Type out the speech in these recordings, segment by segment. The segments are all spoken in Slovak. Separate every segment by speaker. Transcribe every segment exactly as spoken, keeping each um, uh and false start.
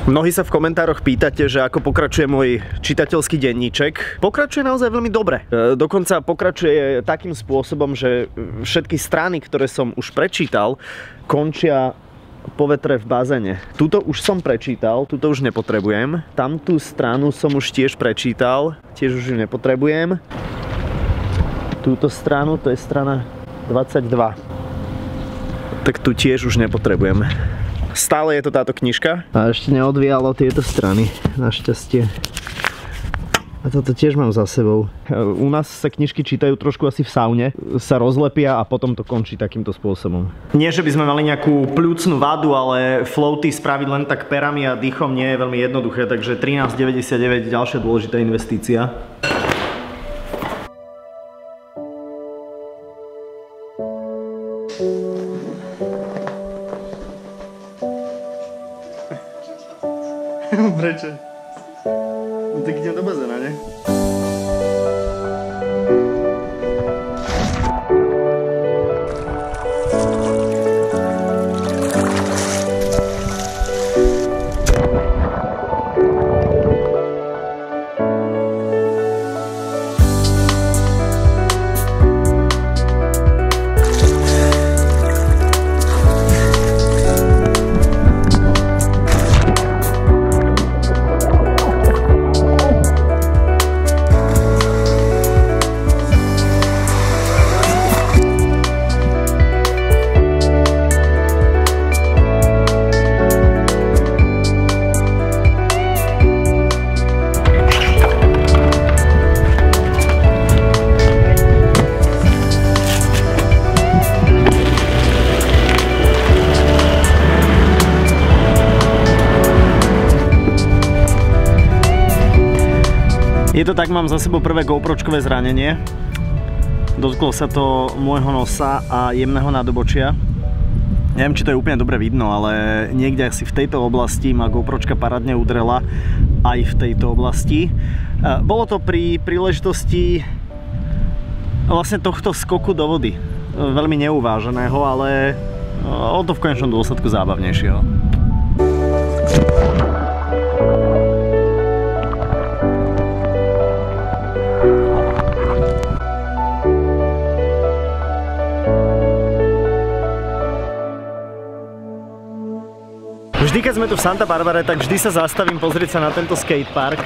Speaker 1: Mnohí sa v komentároch pýtate, že ako pokračuje môj čitateľský denníček. Pokračuje naozaj veľmi dobre. E, dokonca pokračuje takým spôsobom, že všetky strany, ktoré som už prečítal, končia po vetre v bazéne. Tuto už som prečítal, tuto už nepotrebujem. Tamtú stranu som už tiež prečítal, tiež už ju nepotrebujem. Túto stranu, to je strana dvadsaťdva. Tak tu tiež už nepotrebujem. Stále je to táto knižka. A ešte neodvíjalo tieto strany, našťastie. A toto tiež mám za sebou. U nás sa knižky čítajú trošku asi v saune, sa rozlepia a potom to končí takýmto spôsobom. Nie, že by sme mali nejakú pľúcnú vadu, ale floaty spraviť len tak perami a dýchom nie je veľmi jednoduché, takže trinásť deväťdesiatdeväť, ďalšia dôležitá investícia. Prečo? No tak idem do bazéna, ne? Je to tak, mám za sebou prvé GoPročkové zranenie. Dotklo sa to môjho nosa a jemného nádobočia. Neviem, či to je úplne dobre vidno, ale niekde asi v tejto oblasti ma GoPročka parádne udrela aj v tejto oblasti. Bolo to pri príležitosti vlastne tohto skoku do vody. Veľmi neuváženého, ale o to v konečnom dôsledku zábavnejšieho. Vždy, keď sme tu v Santa Barbare, tak vždy sa zastavím pozrieť sa na tento skatepark.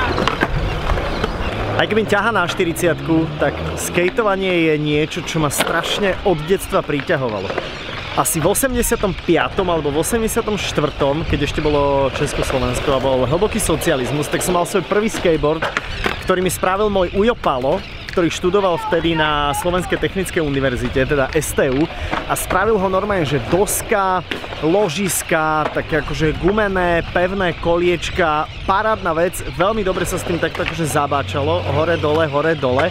Speaker 1: Aj keď mi ťaha na štyridsiatku, tak skateovanie je niečo, čo ma strašne od detstva priťahovalo. Asi v osemdesiatom piatom alebo v osemdesiatom štvrtom, keď ešte bolo Československo a bol hlboký socializmus, tak som mal svoj prvý skateboard, ktorý mi spravil môj ujo Palo, ktorý študoval vtedy na Slovenskej technickej univerzite, teda es té ú, a spravil ho normálne, že doska, ložiska, také akože gumené, pevné koliečka, parádna vec, veľmi dobre sa s tým takto akože zabáčalo, hore, dole, hore, dole.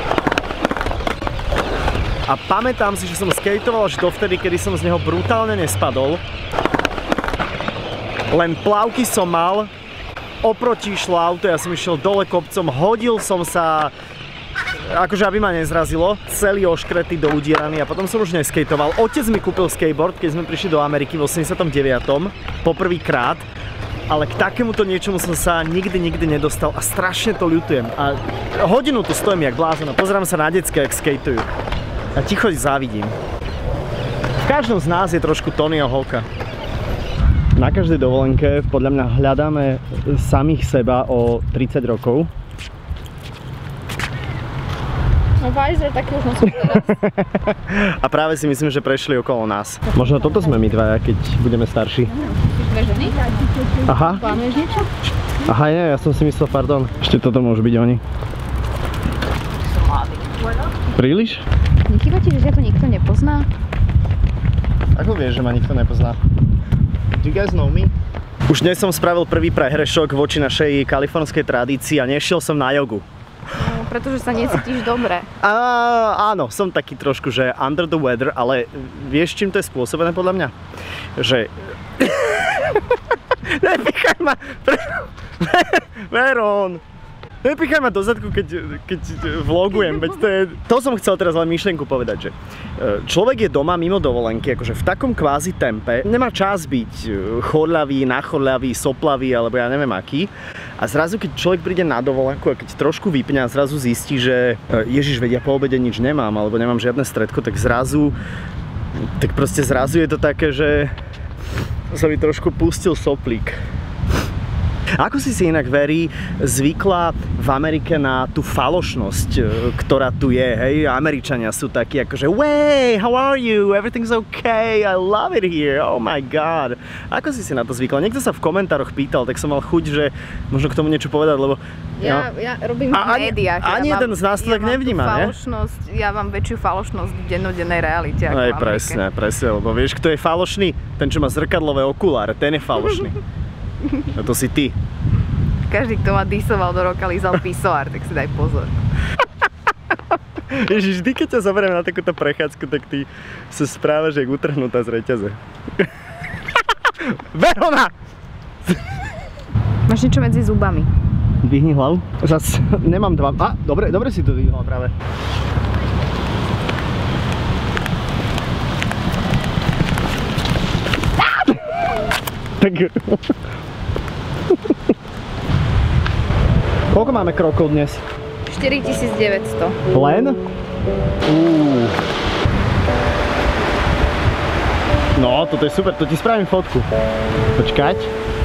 Speaker 1: A pamätám si, že som skateoval až dovtedy, kedy som z neho brutálne nespadol. Len plavky som mal, oproti išlo auto, ja som išiel dole kopcom, hodil som sa, akože aby ma nezrazilo, celý oškretý, doudieraný, a potom som už neskejtoval. Otec mi kúpil skateboard, keď sme prišli do Ameriky v osemdesiatom deviatom poprvýkrát, ale k takémuto niečomu som sa nikdy, nikdy nedostal a strašne to ľutujem. A hodinu tu stojím jak blázon a pozerám sa na decka, jak skateujú. A ticho závidím. V každom z nás je trošku Tonyho holka. Na každej dovolenke podľa mňa hľadáme samých seba o tridsať rokov.
Speaker 2: No Pfizer taký už nosím teraz.
Speaker 1: A práve si myslím, že prešli okolo nás. Možno toto sme my dvaja, keď budeme starší.
Speaker 2: Dve ženy?
Speaker 1: Aha.
Speaker 2: Plánuješ niečo?
Speaker 1: Aha, nie, ja som si myslel, pardon. Ešte toto môžu byť oni. Príliš?
Speaker 2: Nechýba ti, že ťa to nikto nepozná?
Speaker 1: Ako vieš, že ma nikto nepozná? Do you guys know me? Už dnes som spravil prvý prehrešok voči našej kalifornskej tradícii a nešiel som na jogu.
Speaker 2: No, pretože sa necítiš dobre.
Speaker 1: Á, áno, som taký trošku, že under the weather, ale vieš, čím to je spôsobené podľa mňa? Že... Nepichaj ma! Veron! Nepichaj ma do zadku, keď, keď vlogujem, veď to je... To som chcel teraz len myšlienku povedať, že človek je doma mimo dovolenky, akože v takom kvázi tempe, nemá čas byť chorľavý, nachorľavý, soplavý, alebo ja neviem aký. A zrazu, keď človek príde na dovolenku a keď trošku vypne a zrazu zistí, že ježiš, veď ja po obede nič nemám, alebo nemám žiadne stredko, tak zrazu, tak proste zrazu je to také, že sa mi trošku pustil soplík. Ako si si inak, Veri, zvykla v Amerike na tú falošnosť, ktorá tu je, hej? Američania sú takí akože Way, how are you? Everything's okay, I love it here, oh my god. Ako si si na to zvykla? Niekto sa v komentároch pýtal, tak som mal chuť, že možno k tomu niečo povedať, lebo...
Speaker 2: Ja, no. ja robím v médiách.
Speaker 1: Ani
Speaker 2: ja
Speaker 1: jeden z nás to
Speaker 2: ja
Speaker 1: tak nevníma, ne?
Speaker 2: Ja mám väčšiu falošnosť v dennodennej realite ako
Speaker 1: Aj,
Speaker 2: v Amerike.
Speaker 1: presne, presne, lebo vieš, kto je falošný? Ten, čo má zrkadlové okuláre, ten je falošný. A to si ty.
Speaker 2: Každý, kto ma disoval do roka, lízal pisoár, tak si daj pozor.
Speaker 1: Ježiš, vždy, keď ťa zoberiem na takúto prechádzku, tak ty sa správaš, jak utrhnutá z reťaze. Verona!
Speaker 2: Máš niečo medzi zubami.
Speaker 1: Dvihni hlavu. Zas nemám dva... Á, dobre, dobre si to dvihla práve. Tak... Koľko máme krokov dnes?
Speaker 2: štyritisícdeväťsto.
Speaker 1: Len? Uuu. No, toto je super, to ti spravím fotku. Počkať.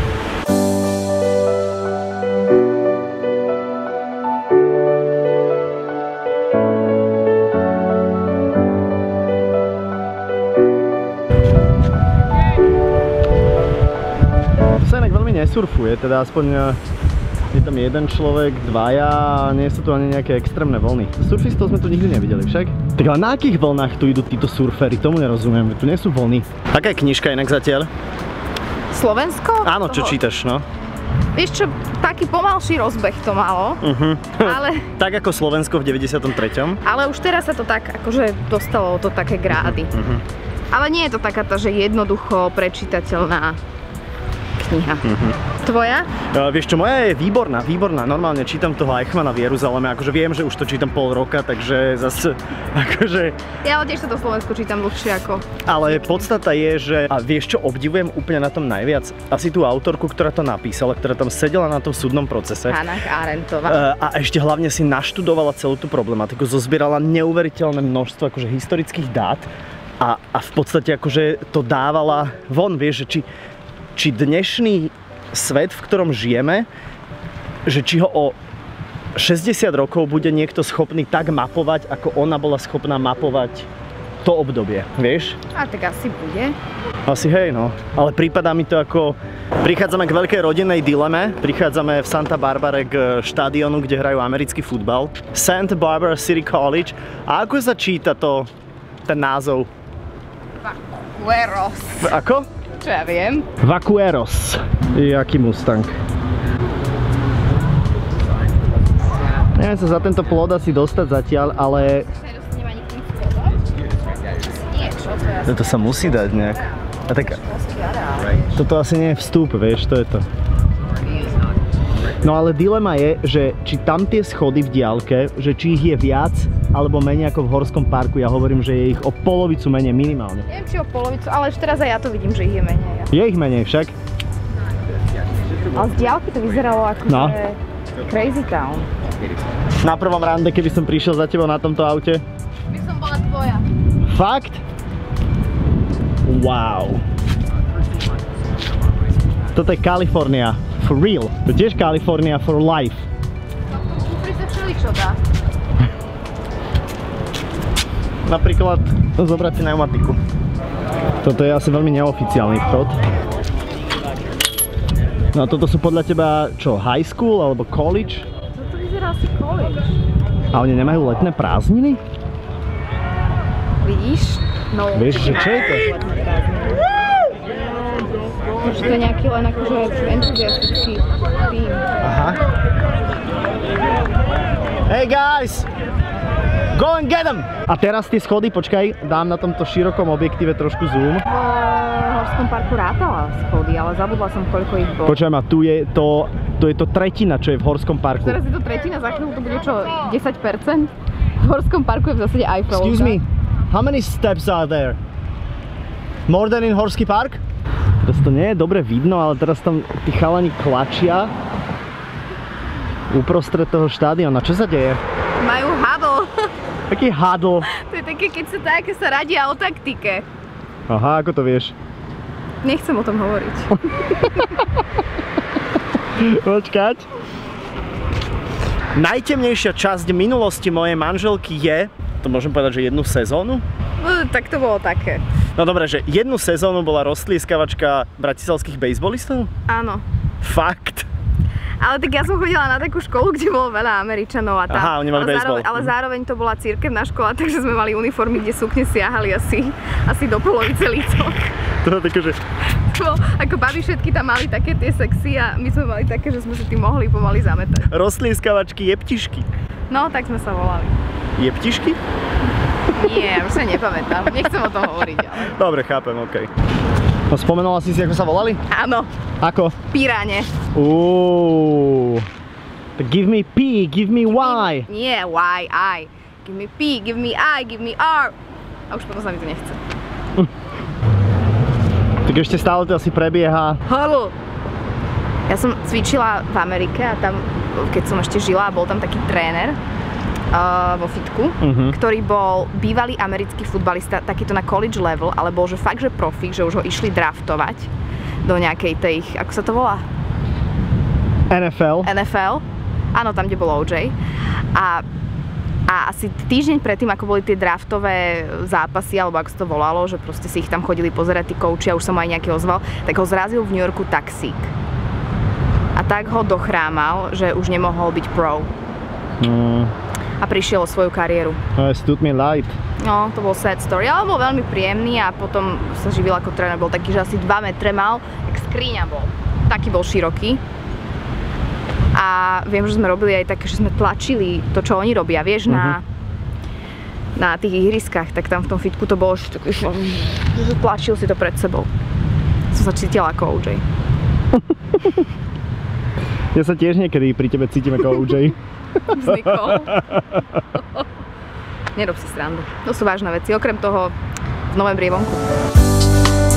Speaker 1: Sa inak veľmi nesurfuje, teda aspoň je tam jeden človek, dvaja a nie sú tu ani nejaké extrémne vlny. Surfistov sme tu nikdy nevideli však. Tak ale na akých vlnách tu idú títo surfery? Tomu nerozumiem, tu nie sú vlny. Aká je knižka inak zatiaľ?
Speaker 2: Slovensko?
Speaker 1: Áno, čo
Speaker 2: Toho...
Speaker 1: čítaš, no?
Speaker 2: Vieš čo, taký pomalší rozbeh to malo,
Speaker 1: Uh-huh.
Speaker 2: ale...
Speaker 1: Tak ako Slovensko v deväťdesiatom treťom.
Speaker 2: Ale už teraz sa to tak, akože dostalo to také grády.
Speaker 1: Uh-huh.
Speaker 2: Ale nie je to taká tá, že jednoducho prečítateľná kniha. Uh-huh. Tvoja?
Speaker 1: Uh, vieš čo, moja je výborná, výborná. Normálne čítam toho Eichmanna v Jeruzaleme, akože viem, že už to čítam pol roka, takže zase, akože...
Speaker 2: Ja ale tiež sa to Slovensku čítam dlhšie ako...
Speaker 1: Ale podstata je, že... A vieš čo obdivujem úplne na tom najviac? Asi tú autorku, ktorá to napísala, ktorá tam sedela na tom súdnom procese.
Speaker 2: Hannah Arendtová.
Speaker 1: Uh, a ešte hlavne si naštudovala celú tú problematiku, zozbierala neuveriteľné množstvo akože historických dát a, a v podstate akože to dávala von, vieš, že či... či dnešný svet, v ktorom žijeme, že či ho o šesťdesiat rokov bude niekto schopný tak mapovať, ako ona bola schopná mapovať to obdobie, vieš?
Speaker 2: A tak asi bude.
Speaker 1: Asi hej, no. Ale prípadá mi to ako... Prichádzame k veľkej rodinnej dileme, prichádzame v Santa Barbare k štadionu, kde hrajú americký futbal. Santa Barbara City College. A ako sa číta to, ten názov?
Speaker 2: Vaqueros.
Speaker 1: Ako?
Speaker 2: Čo ja viem?
Speaker 1: Vaqueros. Jaký Mustang. Neviem sa za tento plod asi dostať zatiaľ, ale... Toto sa musí dať nejak. A tak... Toto asi nie je vstup, vieš, to je to. No ale dilema je, že či tam tie schody v diaľke, že či ich je viac alebo menej ako v Horskom parku. Ja hovorím, že je ich o polovicu menej minimálne.
Speaker 2: Neviem, či o polovicu, ale už teraz aj ja to vidím, že ich je menej.
Speaker 1: Je ich menej však.
Speaker 2: Ale z diaľky to vyzeralo ako
Speaker 1: No.
Speaker 2: že Crazy Town.
Speaker 1: Na prvom rande, keby som prišiel za tebou na tomto aute.
Speaker 2: By som bola tvoja.
Speaker 1: Fakt? Wow. Toto je California. For real. To je tiež California for life.
Speaker 2: Tu pri sa všeličo dá.
Speaker 1: Napríklad zobrať si pneumatiku. Toto je asi veľmi neoficiálny vchod. No a toto sú podľa teba čo, high school alebo college?
Speaker 2: Toto vyzerá asi college.
Speaker 1: A oni nemajú letné prázdniny?
Speaker 2: Vidíš? No.
Speaker 1: Vieš, že čo je to?
Speaker 2: Že to je nejaký len akože entuziastický tým.
Speaker 1: Aha. Hey guys! Go and get them! A teraz tie schody, počkaj, dám na tomto širokom objektíve trošku zoom.
Speaker 2: V Horskom parku rátala schody, ale zabudla som, koľko ich bolo.
Speaker 1: Počujem, a tu je to, tu je to tretina, čo je v Horskom parku.
Speaker 2: Teraz je to tretina, za chvíľu to bude čo, desať percent? V Horskom parku je v zásade Eiffelovka.
Speaker 1: Excuse me, how many steps are there? More than in Horský park? Teraz to nie je dobre vidno, ale teraz tam tí chalani klačia uprostred toho štádiona. Čo sa deje?
Speaker 2: Majú huddle.
Speaker 1: Taký huddle.
Speaker 2: To je také, keď sa také sa radia o taktike.
Speaker 1: Aha, ako to vieš?
Speaker 2: Nechcem o tom hovoriť.
Speaker 1: Počkať. Najtemnejšia časť minulosti mojej manželky je, to môžem povedať, že jednu sezónu?
Speaker 2: No, tak to bolo také.
Speaker 1: No dobre, že jednu sezónu bola roztlieskavačka bratislavských bejsbolistov?
Speaker 2: Áno.
Speaker 1: Fakt?
Speaker 2: Ale tak ja som chodila na takú školu, kde bolo veľa Američanov a tam.
Speaker 1: Aha, oni mali
Speaker 2: ale,
Speaker 1: bejsbol.
Speaker 2: zároveň, ale zároveň to bola cirkevná škola, takže sme mali uniformy, kde sukne siahali asi, asi do polovice lícok.
Speaker 1: To je také, že...
Speaker 2: Ako babi všetky tam mali také tie sexy a my sme mali také, že sme si tým mohli pomaly zametať.
Speaker 1: Roztlieskavačky jeptišky.
Speaker 2: No, tak sme sa volali.
Speaker 1: Jeptišky?
Speaker 2: Nie, už sa nepamätám, nechcem o tom hovoriť, ale...
Speaker 1: Dobre, chápem, okej. No spomenula si si, ako sa volali?
Speaker 2: Áno.
Speaker 1: Ako?
Speaker 2: Piráne.
Speaker 1: Uuuu. Give me P, give me Y.
Speaker 2: Nie, Y, I. Give me P, give me I, give me R. A už potom sa mi to nechce.
Speaker 1: Tak ešte stále to asi prebieha.
Speaker 2: Huddle. Ja som cvičila v Amerike a tam, keď som ešte žila, bol tam taký tréner uh, vo fitku, uh-huh. ktorý bol bývalý americký futbalista, takýto na college level, ale bol že fakt, že profík, že už ho išli draftovať do nejakej tej, ako sa to volá?
Speaker 1: en ef el.
Speaker 2: en ef el. Áno, tam, kde bol ó džej. A, a asi týždeň predtým, ako boli tie draftové zápasy, alebo ako sa to volalo, že proste si ich tam chodili pozerať tí kouči a už som aj nejaký ozval, tak ho zrazil v New Yorku taxík. A tak ho dochrámal, že už nemohol byť pro. Mm. A prišiel o svoju kariéru.
Speaker 1: No, es tut mir leid.
Speaker 2: No, to bol sad story, ale bol veľmi príjemný a potom sa živil ako tréner. Bol taký, že asi dva metre mal, jak skriňa bol. Taký bol široký. A viem, že sme robili aj také, že sme tlačili to, čo oni robia, vieš, uh-huh. na, na tých ihriskách, tak tam v tom fitku to bolo, že tlačil si to pred sebou. Som sa cítila ako ó džej.
Speaker 1: Ja sa tiež niekedy pri tebe cítim ako ó džej.
Speaker 2: Vznikol. Nerob si srandu. To sú vážne veci. Okrem toho, v novembri je vonku.